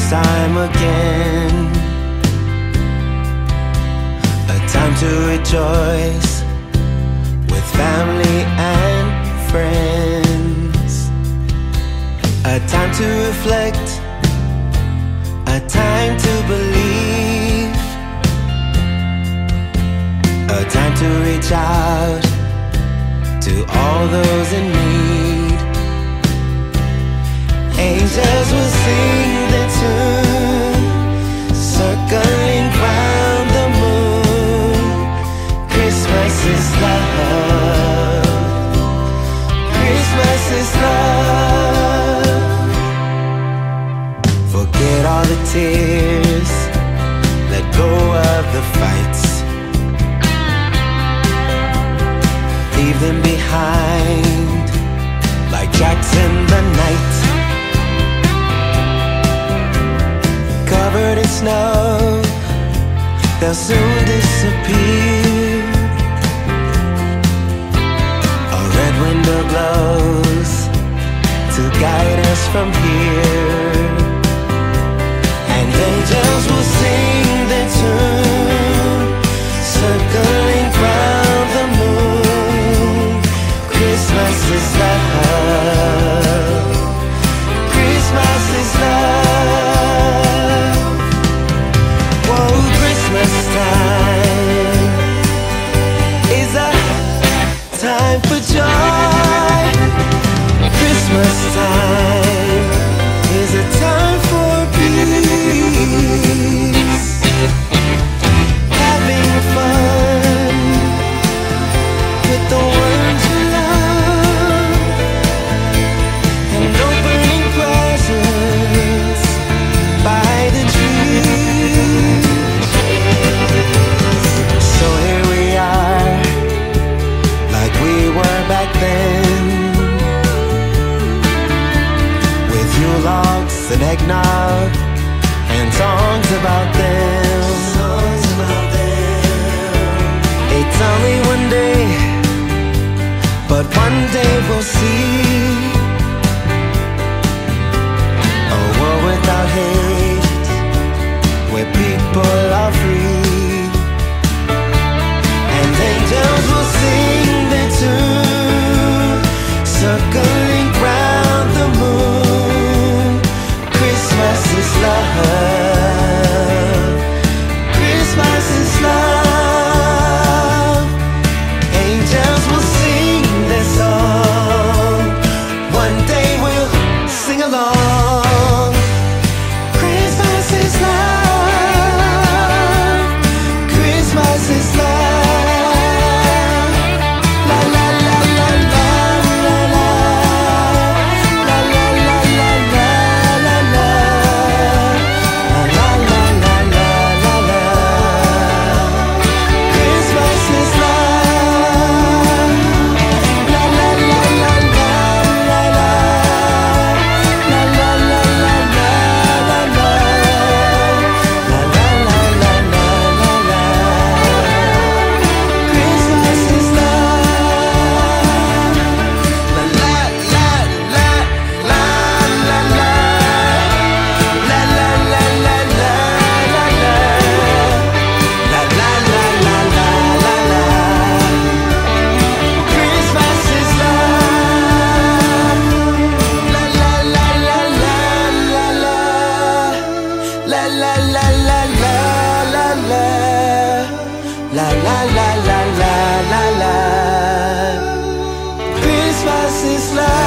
time again. A time to rejoice with family and friends. A time to reflect, a time to believe, a time to reach out to all those in need. Angels will sing their tune, circling round the moon. Christmas is love, Christmas is love. Forget all the tears, let go of the fights, leave them behind like jacks in the night. Covered in snow, they'll soon disappear. A red window glows to guide us from here. And angels will sing their tune, circling round the moon. Christmas is love, Christmas is love. Whoa, Christmas time is a time for joy. Christmas time is a time for peace. Having fun with the ones you love, and opening presents by the tree. So here we are, like we were back then, with Yule logs and eggnog and songs about them. It's only one day, but one day we'll see a world without hate, where people are free. And angels will sing their tune, circling round the moon. Christmas is love, Christmas is love. Angels will sing their song, one day we'll sing along. Christmas is love, Christmas is love. La la la la la la la, la la la la la la la, la la la la la la. Christmas is love. La la la la la la la, la la la la la la la, la la la la la la la. Christmas is love. La la la la la la la, la la la la la la la, la la la la la la la. Christmas is love. La la la la la la la, la la la la la la la, la la la la la la la. Christmas is love.